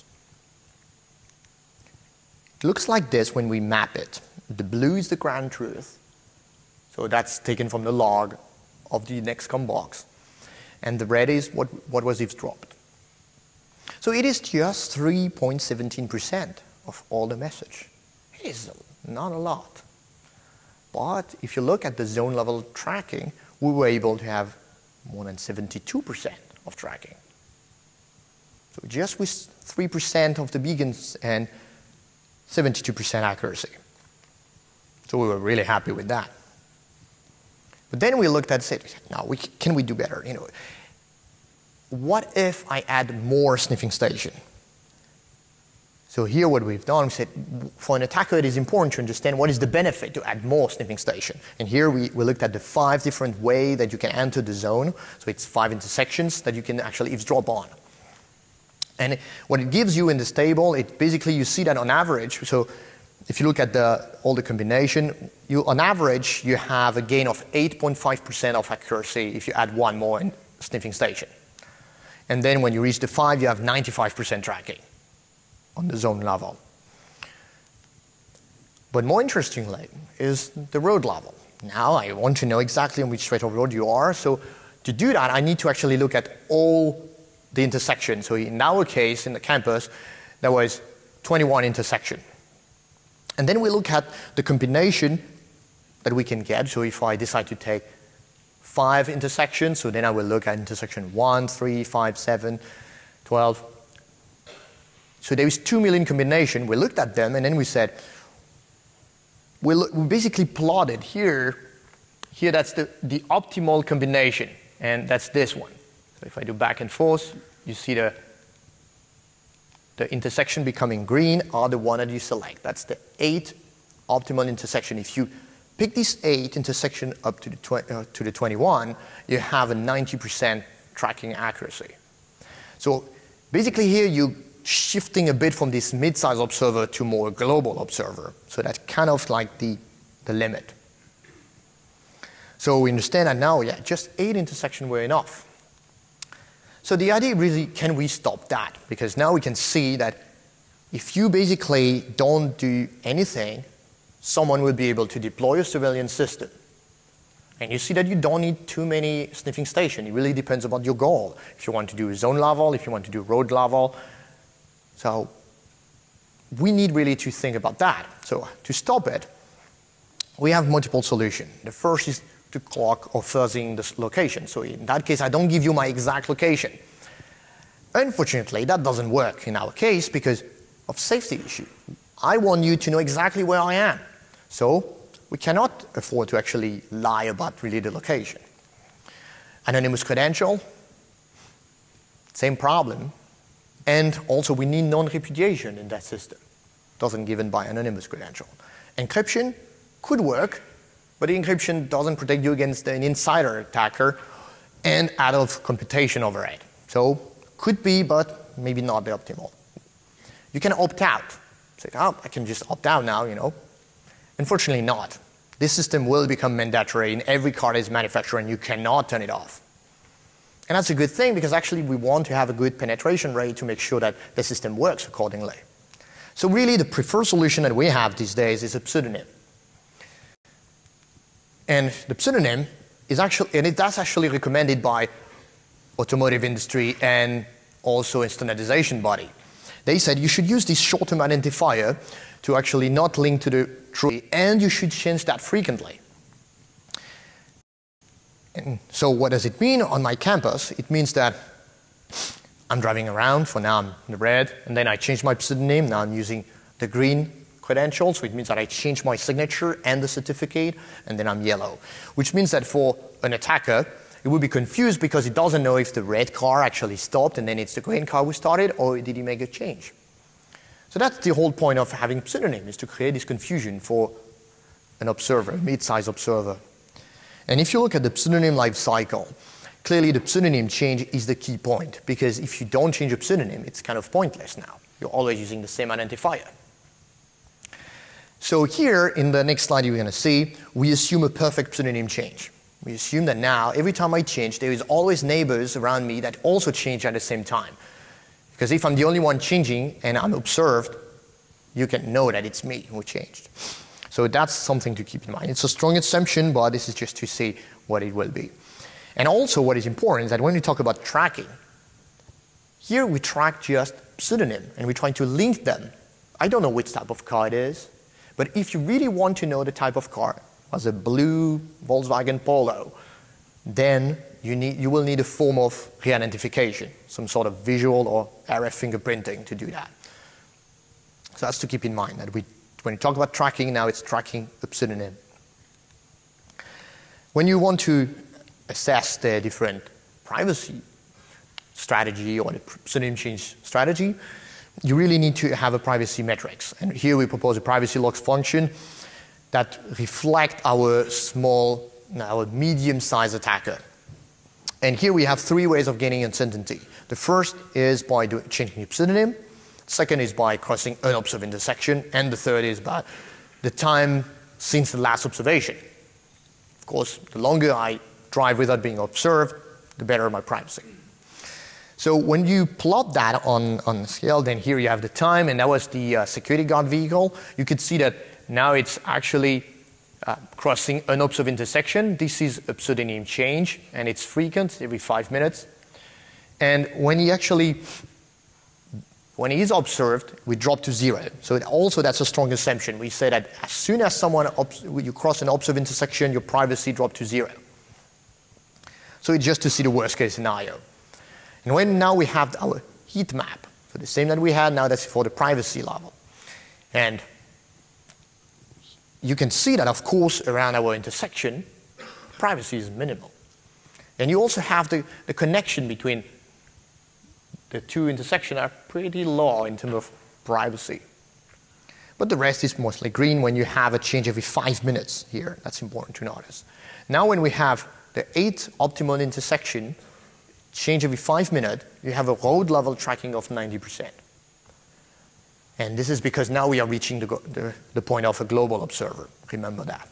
It looks like this when we map it. The blue is the ground truth. So that's taken from the log of the Nexcom box. And the red is what, what was eavesdropped. So it is just three point one seven percent of all the message. It is not a lot. But if you look at the zone level tracking, we were able to have more than seventy-two percent of tracking. So just with three percent of the beacons and seventy-two percent accuracy. So we were really happy with that. But then we looked at it and said, no, we, can we do better? You know, what if I add more sniffing station? So here what we've done, we said, for an attacker, it is important to understand what is the benefit to add more sniffing station. And here we, we looked at the five different ways that you can enter the zone. So it's five intersections that you can actually eavesdrop on. And what it gives you in this table, it basically you see that on average. So if you look at the, all the combination, you, on average, you have a gain of eight point five percent of accuracy if you add one more in sniffing station. And then when you reach the five, you have ninety-five percent tracking on the zone level. But more interestingly is the road level. Now I want to know exactly on which stretch of road you are. So to do that, I need to actually look at all the intersections. So in our case, in the campus, there was twenty-one intersections. And then we look at the combination that we can get. So if I decide to take five intersections, so then I will look at intersection one, three, five, seven, twelve. So there is two million combination. We looked at them, and then we said, we, look, we basically plotted here, here that's the, the optimal combination, and that's this one. So if I do back and forth, you see the, the intersection becoming green are the one that you select. That's the eight optimal intersection. If you pick this eight intersection up to the, tw uh, to the twenty-one, you have a ninety percent tracking accuracy. So basically here you're shifting a bit from this mid-size observer to more global observer. So that's kind of like the, the limit. So we understand that now, yeah, just eight intersections were enough. So the idea really, can we stop that? Because now we can see that if you basically don't do anything, someone will be able to deploy a surveillance system. And you see that you don't need too many sniffing stations. It really depends about your goal. If you want to do zone level, if you want to do road level. So we need really to think about that. So to stop it, we have multiple solutions. The first is to clock or fuzzing the location. So in that case, I don't give you my exact location. Unfortunately, that doesn't work in our case because of safety issue. I want you to know exactly where I am. So we cannot afford to actually lie about really the location. Anonymous credential, same problem. And also we need non-repudiation in that system. Doesn't given by anonymous credential. Encryption could work, but the encryption doesn't protect you against an insider attacker and out-of computation overhead. So could be, but maybe not the optimal. You can opt out. Say, oh, I can just opt out now, you know. Unfortunately not. this system will become mandatory in every car that is manufactured, and you cannot turn it off. And that's a good thing, because actually we want to have a good penetration rate to make sure that the system works accordingly. So really the preferred solution that we have these days is a pseudonym. And the pseudonym is actually, and it, that's actually recommended by automotive industry and also a standardization body. They said you should use this short-term identifier to actually not link to the true, and you should change that frequently. And so what does it mean on my campus? It means that I'm driving around, for now I'm in the red, and then I change my pseudonym, now I'm using the green credential, so it means that I change my signature and the certificate, and then I'm yellow. Which means that for an attacker, it will be confused because he doesn't know if the red car actually stopped and then it's the green car who started, or did he make a change. So that's the whole point of having pseudonym, is to create this confusion for an observer, a mid-size observer. And if you look at the pseudonym life cycle, clearly the pseudonym change is the key point, because if you don't change a pseudonym, it's kind of pointless now. You're always using the same identifier. So here, in the next slide you're going to see, we assume a perfect pseudonym change. We assume that now, every time I change, there is always neighbors around me that also change at the same time. Because if I'm the only one changing and I'm observed, you can know that it's me who changed. So that's something to keep in mind. It's a strong assumption, but this is just to see what it will be. And also what is important is that when we talk about tracking, here we track just pseudonym and we're trying to link them. I don't know which type of car it is, but if you really want to know the type of car, as a blue Volkswagen Polo, then you, need, you will need a form of re-identification, some sort of visual or R F fingerprinting to do that. So that's to keep in mind, that we, when you talk about tracking, now it's tracking the pseudonym. When you want to assess the different privacy strategy or the pseudonym change strategy, you really need to have a privacy metrics. And here we propose a privacy logs function that reflect our small, our medium-sized attacker. And here we have three ways of gaining uncertainty. The first is by doing, changing the pseudonym. Second is by crossing unobserved intersection. And the third is by the time since the last observation. Of course, the longer I drive without being observed, the better my privacy. So when you plot that on, on the scale, then here you have the time, and that was the uh, security guard vehicle. You could see that now it's actually uh, crossing unobserved intersection. This is a pseudonym change, and it's frequent, every five minutes. And when he actually, when he is observed, we drop to zero. So it also, that's a strong assumption. We say that as soon as someone you cross an observed intersection, your privacy drops to zero. So it's just to see the worst case scenario. And when now we have our heat map, so the same that we had, now that's for the privacy level. And you can see that, of course, around our intersection, privacy is minimal. And you also have the, the connection between the two intersections are pretty low in terms of privacy. But the rest is mostly green when you have a change every five minutes here. That's important to notice. Now when we have the eight optimal intersection, change every five minutes, you have a road level tracking of ninety percent. And this is because now we are reaching the, the, the point of a global observer. Remember that.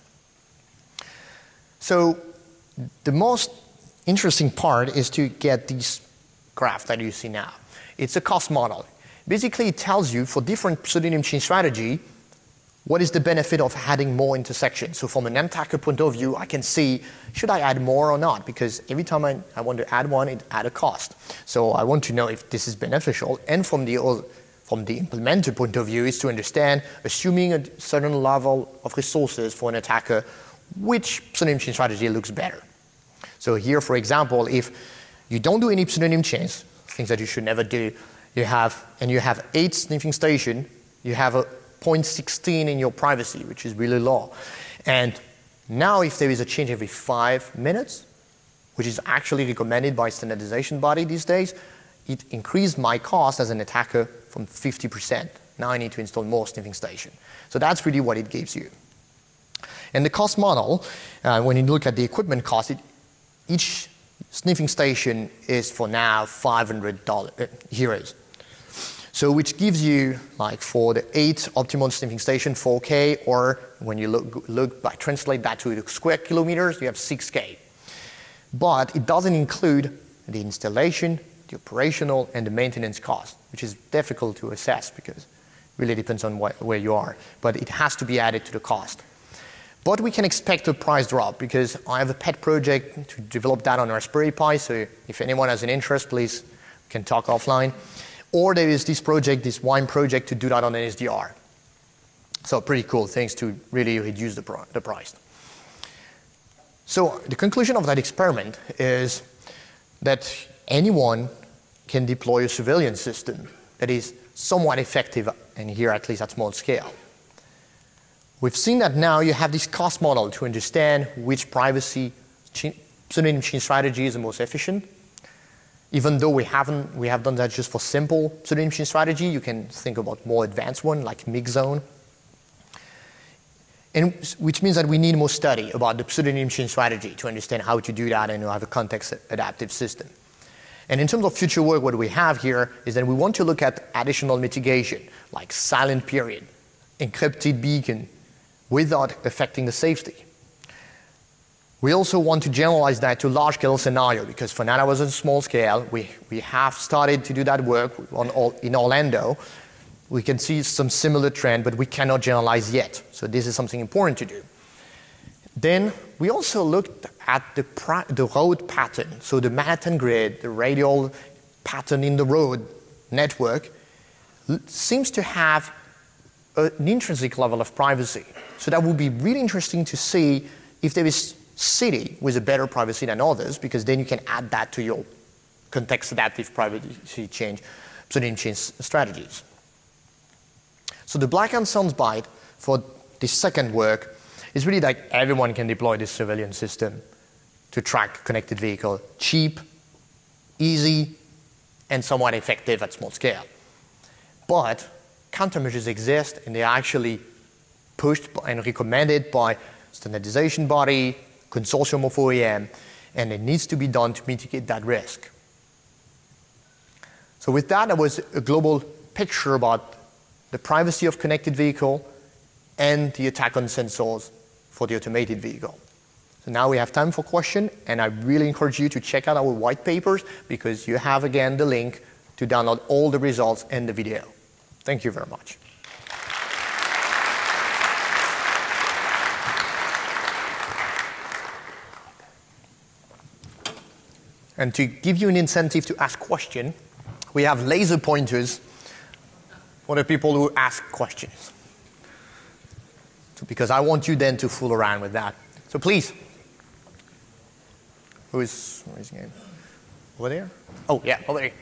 So the most interesting part is to get this graph that you see now. It's a cost model. Basically, it tells you for different pseudonym change strategy, what is the benefit of adding more intersections. So from an attacker point of view, I can see, should I add more or not? Because every time I, I want to add one, it adds a cost. So I want to know if this is beneficial. And from the, from the implementer point of view is to understand, assuming a certain level of resources for an attacker, which pseudonym change strategy looks better. So here, for example, if you don't do any pseudonym change, things that you should never do, you have, and you have eight sniffing stations, you have a zero point one six in your privacy, which is really low. And now if there is a change every five minutes, which is actually recommended by standardization body these days, it increased my cost as an attacker from fifty percent. Now I need to install more sniffing stations. So that's really what it gives you. And the cost model, uh, when you look at the equipment cost, it, each sniffing station is for now five hundred euros. So which gives you, like for the eight optimal sniffing station, four K, or when you look, look by translate that to the square kilometers, you have six K. But it doesn't include the installation, the operational, and the maintenance cost, which is difficult to assess because it really depends on what, where you are. But it has to be added to the cost. But we can expect a price drop because I have a pet project to develop that on Raspberry Pi, so if anyone has an interest, please, we can talk offline. Or there is this project, this wine project, to do that on an S D R. So pretty cool things to really reduce the, pr the price. So the conclusion of that experiment is that anyone can deploy a surveillance system that is somewhat effective, and here at least at small scale. We've seen that now you have this cost model to understand which privacy pseudonym chain strategy is the most efficient. Even though we haven't, we have done that just for simple pseudonym chain strategy, you can think about more advanced one like mix zone. And which means that we need more study about the pseudonym chain strategy to understand how to do that and to have a context adaptive system. And in terms of future work, what we have here is that we want to look at additional mitigation, like silent period, encrypted beacon, without affecting the safety. We also want to generalize that to large-scale scenario, because for now that was a small scale. We, we have started to do that work on, in Orlando. We can see some similar trend, but we cannot generalize yet. So this is something important to do. Then we also looked at the, the road pattern, so the Manhattan grid, the radial pattern in the road network seems to have a, an intrinsic level of privacy. So that would be really interesting to see if there is city with a better privacy than others, because then you can add that to your context adaptive privacy change, pseudonym chain strategies. So the black and soundbite for this second work is really like everyone can deploy this surveillance system to track connected vehicle, cheap, easy, and somewhat effective at small scale. But countermeasures exist, and they are actually pushed and recommended by standardization body, consortium of O E M, and it needs to be done to mitigate that risk. So with that, there was a global picture about the privacy of connected vehicle and the attack on sensors for the automated vehicle. So now we have time for questions, and I really encourage you to check out our white papers, because you have, again, the link to download all the results and the video. Thank you very much. And to give you an incentive to ask questions, we have laser pointers for the people who ask questions. So because I want you then to fool around with that. So please. Who is raising hand? Over there? Oh, yeah, over there.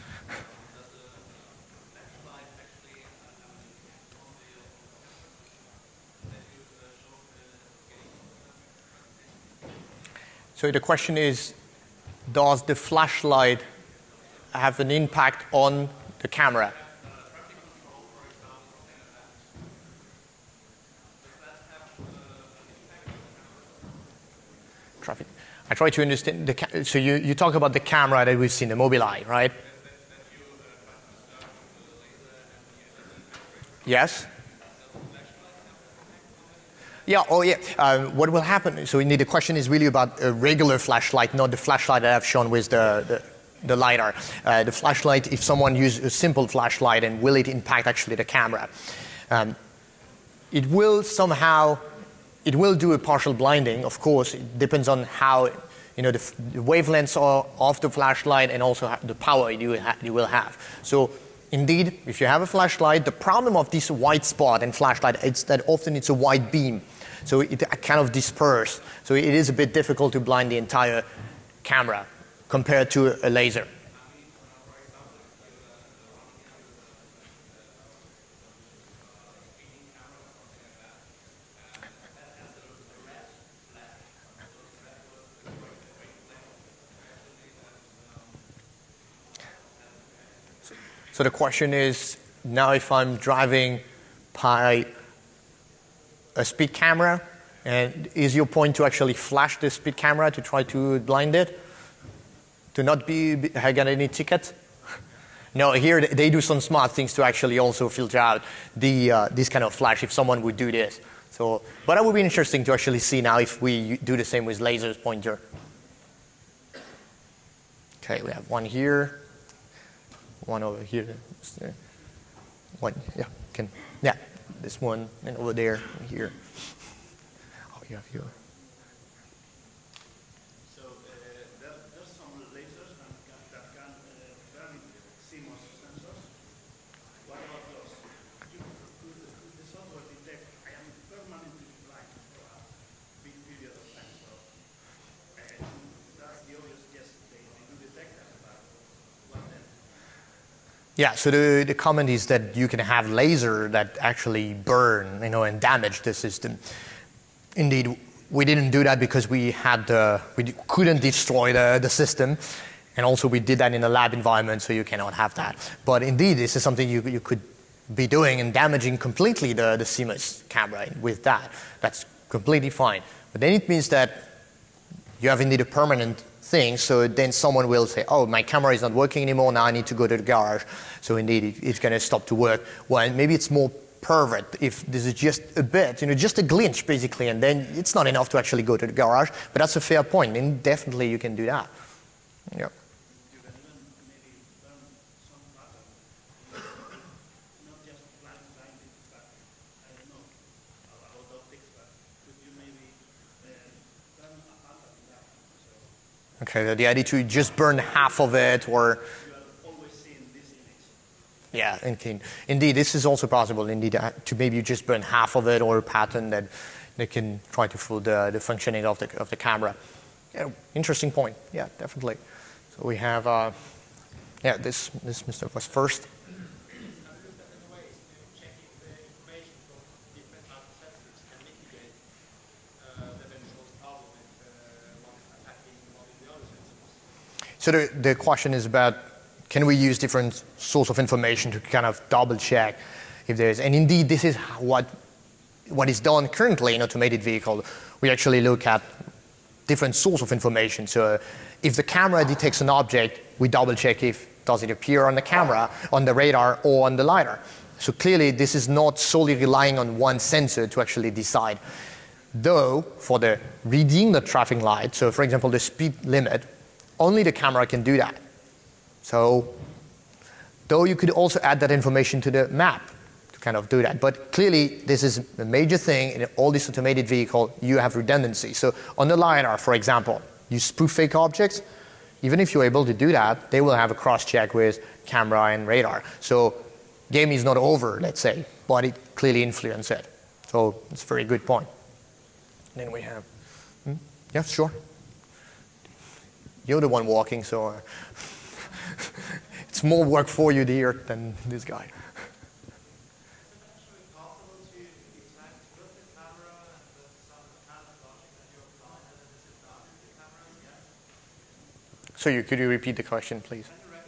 So the question is, does the flashlight have an impact on the camera? Traffic. I try to understand. The so you, you talk about the camera that we've seen, the Mobileye, right? Yes? Yeah, oh yeah. Um, what will happen? So indeed, the question is really about a regular flashlight, not the flashlight that I've shown with the, the, the LiDAR. Uh, the flashlight, if someone uses a simple flashlight, and will it impact actually the camera? Um, it will somehow, it will do a partial blinding, of course. It depends on how, you know, the, the wavelengths are of the flashlight, and also the power you will, ha you will have. So indeed, if you have a flashlight, the problem of this white spot and flashlight is that often it's a white beam. So it kind of disperses. So it is a bit difficult to blind the entire camera compared to a laser. So the question is, now if I'm driving by a speed camera, and is your point to actually flash the speed camera to try to blind it? To not be, I got any ticket? No, here they do some smart things to actually also filter out the uh, this kind of flash if someone would do this. So, but that would be interesting to actually see now if we do the same with lasers pointer. Okay, we have one here, one over here, one, yeah, can, yeah, this one, and over there, and here. Oh, you have here. So uh, there, there's some lasers that can, that can uh, burn C MOS sensors. What about those? You, could, could the software detect I am permanently blind for a big period of time? So uh, that's the obvious, yes, they, they do detect that, but what then? Yeah, so the, the comment is that you can have laser that actually burn, you know, and damage the system. Indeed, we didn't do that because we had uh, we couldn't destroy the, the system, and also we did that in a lab environment, so you cannot have that. But indeed, this is something you, you could be doing and damaging completely the, the C MOS camera with that. That's completely fine. But then it means that you have indeed a permanent thing, so then someone will say, oh, my camera is not working anymore, now I need to go to the garage. So indeed, it, it's going to stop to work. Well, maybe it's more pervert if this is just a bit, you know, just a glitch basically, and then it's not enough to actually go to the garage, but that's a fair point, and definitely you can do that. Yeah. You can even maybe burn some pattern, not just blind blinding, but I don't know about optics, but could you maybe uh, burn a pattern in that? So Okay, the idea to just burn half of it, or you are always seeing this image. yeah, indeed. Indeed, this is also possible. Indeed, uh, to maybe just burn half of it or a pattern that they can try to fool the, the functioning of the of the camera. Yeah, interesting point. Yeah, definitely. So we have, uh, yeah, this this Mister was first. So the the question is about, can we use different source of information to kind of double check if there is, and indeed this is what what is done currently in automated vehicle. We actually look at different source of information. So if the camera detects an object, we double check if does it appear on the camera, on the radar, or on the LiDAR. So clearly this is not solely relying on one sensor to actually decide. Though for the reading the traffic light, so for example the speed limit, only the camera can do that. So, though you could also add that information to the map to kind of do that. But clearly, this is a major thing in all these automated vehicles, you have redundancy. So on the LiDAR, for example, you spoof fake objects. Even if you're able to do that, they will have a cross-check with camera and radar. So game is not over, let's say, but it clearly influences it. So it's a very good point. Then we have, hmm? Yeah, sure. You're the one walking, so uh, it's more work for you here than this guy. So you, could you repeat the question, please?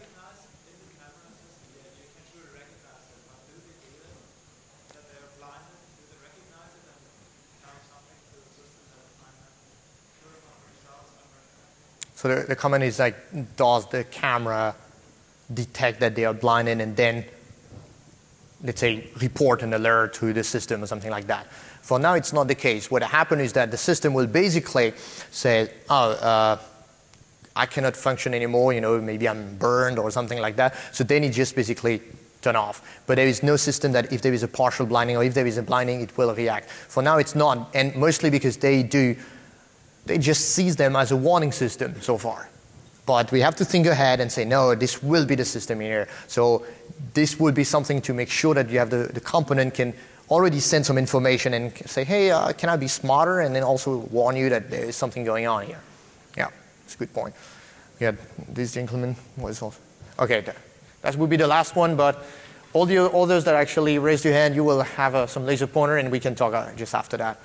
So the, the comment is like, does the camera detect that they are blinded and then, let's say, report an alert to the system or something like that? For now, it's not the case. What happened is that the system will basically say, oh, uh, I cannot function anymore, you know, maybe I'm burned or something like that. So then it just basically turn off. But there is no system that if there is a partial blinding or if there is a blinding, it will react. For now, it's not, and mostly because they do They just sees them as a warning system so far. But we have to think ahead and say, no, this will be the system here. So this would be something to make sure that you have the, the component can already send some information and say, hey, uh, can I be smarter? And then also warn you that there is something going on here. Yeah, it's a good point. Yeah, this gentleman was also. Okay, that, that would be the last one, but all the others that actually raised your hand, you will have uh, some laser pointer and we can talk uh, just after that.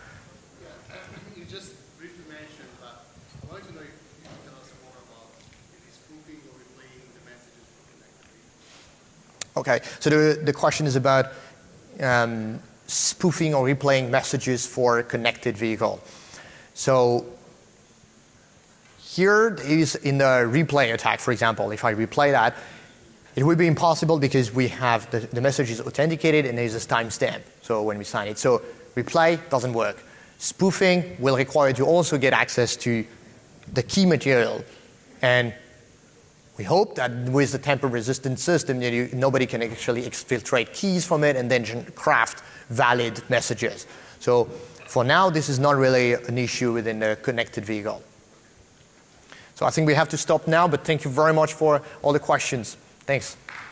Okay, so the, the question is about um, spoofing or replaying messages for a connected vehicle. So here is in the replay attack, for example, if I replay that, It will be impossible because we have the, the message is authenticated and there's a timestamp. So when we sign it, so reply doesn't work. Spoofing will require to also get access to the key material, and we hope that with the tamper-resistant system, you know, nobody can actually exfiltrate keys from it and then craft valid messages. So for now, this is not really an issue within the connected vehicle. So I think we have to stop now, but thank you very much for all the questions. Thanks.